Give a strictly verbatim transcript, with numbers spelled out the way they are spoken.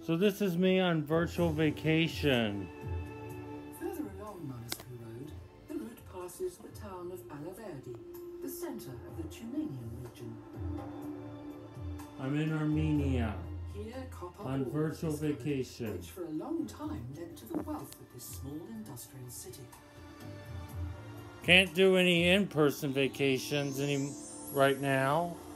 So this is me on virtual vacation. Further along Monastery Road, the route passes the town of Alaverdi, the centre of the Tumanian region. I'm in Armenia Here, copper on ore virtual was discovered, vacation. which for a long time led to the wealth of this small industrial city. Can't do any in-person vacations any right now.